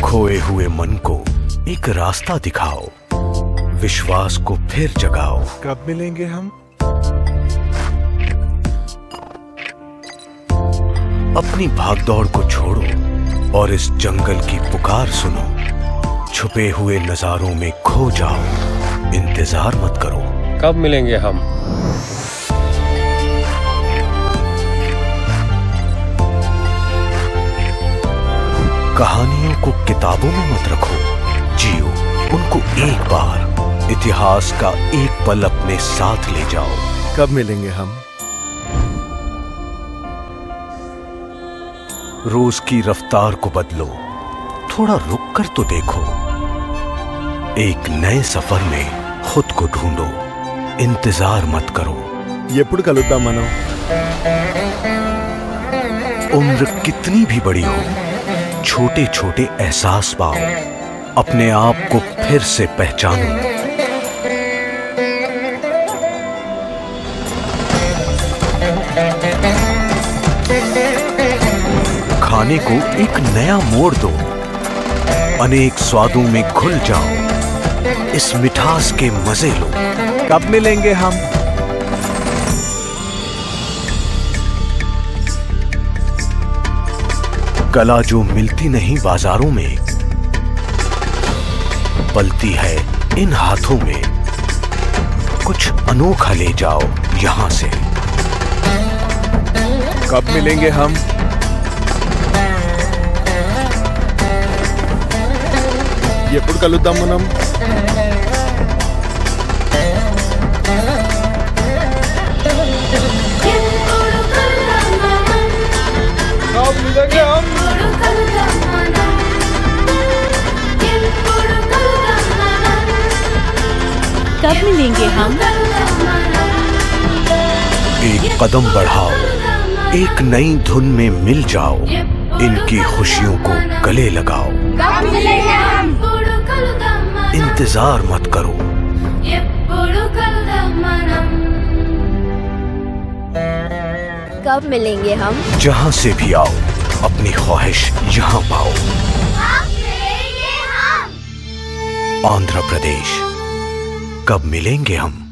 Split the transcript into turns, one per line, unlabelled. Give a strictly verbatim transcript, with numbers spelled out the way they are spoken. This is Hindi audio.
खोए हुए मन को एक रास्ता दिखाओ, विश्वास को फिर जगाओ।
कब मिलेंगे हम?
अपनी भागदौड़ को छोड़ो और इस जंगल की पुकार सुनो। छुपे हुए नजारों में खो जाओ, इंतजार मत करो।
कब मिलेंगे हम?
कहानियों को किताबों में मत रखो, जियो उनको एक बार। इतिहास का एक पल अपने साथ ले जाओ।
कब मिलेंगे हम?
रोज की रफ्तार को बदलो, थोड़ा रुक कर तो देखो। एक नए सफर में खुद को ढूंढो, इंतजार मत करो।
ఎప్పుడు కలుద్దాం మనం?
उम्र कितनी भी बड़ी हो, छोटे छोटे एहसास पाओ, अपने आप को फिर से पहचानो। खाने को एक नया मोड़ दो, अनेक स्वादों में घुल जाओ, इस मिठास के मजे लो।
कब मिलेंगे हम?
कला जो मिलती नहीं बाजारों में, पलती है इन हाथों में। कुछ अनोखा ले जाओ यहां से।
कब मिलेंगे हम? ఎప్పుడు కలుద్దాం మనం? कब मिलेंगे हम?
कब मिलेंगे हम?
एक कदम बढ़ाओ, एक नई धुन में मिल जाओ, इनकी खुशियों को गले लगाओ।
कब मिलेंगे हम?
इंतजार मत करो।
कब मिलेंगे हम?
जहां से भी आओ, अपनी ख्वाहिश यहां पाओ। आंध्र प्रदेश, कब मिलेंगे हम?